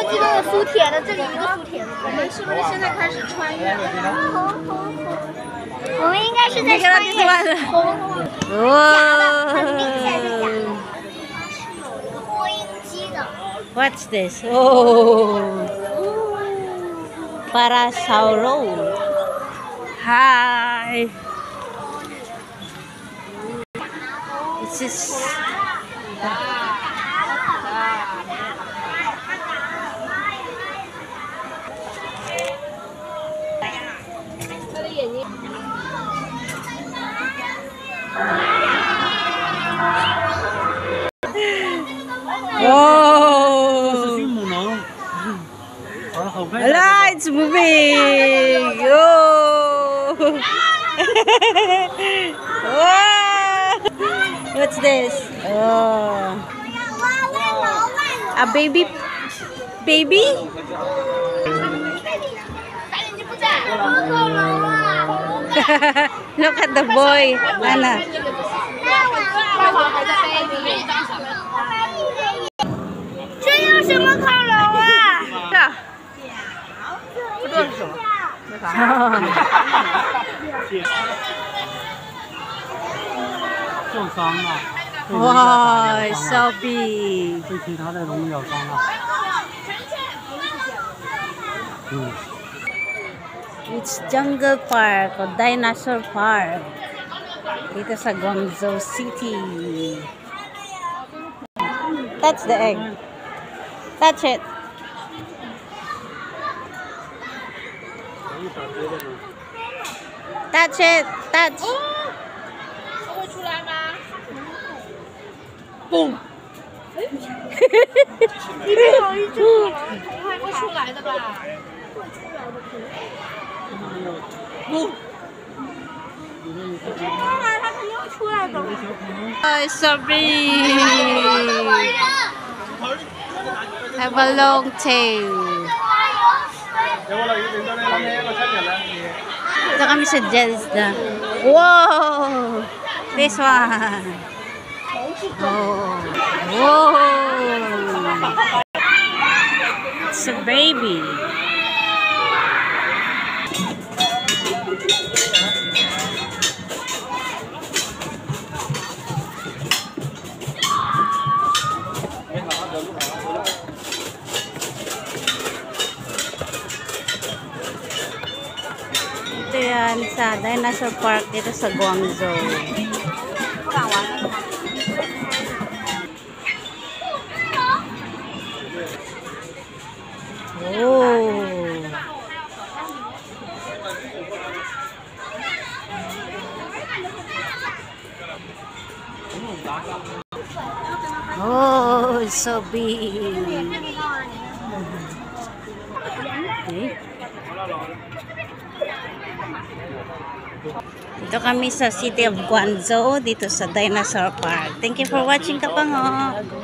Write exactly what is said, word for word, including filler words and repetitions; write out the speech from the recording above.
个地方有苏铁的，这里一个苏铁的。 我们是不是现在开始穿越了？ 我们应该是在穿越。 哇！ 很明显是假的。有一个播音机的。 What's this? Oh, Dinasour. Hi. This is. Whoa! Ala, it's moving! Oh! Wow! What's this? Oh! A baby? Baby? Look at the boy, Anna. 这有什么恐龙啊？ 这这是什么？那啥？受伤了。 哇 ，so big！ 被其他的龙咬伤了。嗯。 It's Jungle Park o Dinasour Park. Dito sa Guangzhou City. That's the egg. Touch it. Touch it. Touch. 它会出来吗？嘣！里面有一只恐龙，还会出来的吧？会出来的恐龙。嘣！当然，它肯定会出来的。 Oh, so big. Have a long tail. Ito kami sa Jelzda. Whoa! This one. Oh. Whoa! It's a baby. Ito yan sa Dinasour Park dito sa Guangzhou. Oh. Oh, it's so big. Okay. Dito kami sa City of Guangzhou, dito sa Dinasour Park. Thank you for watching, Kapango.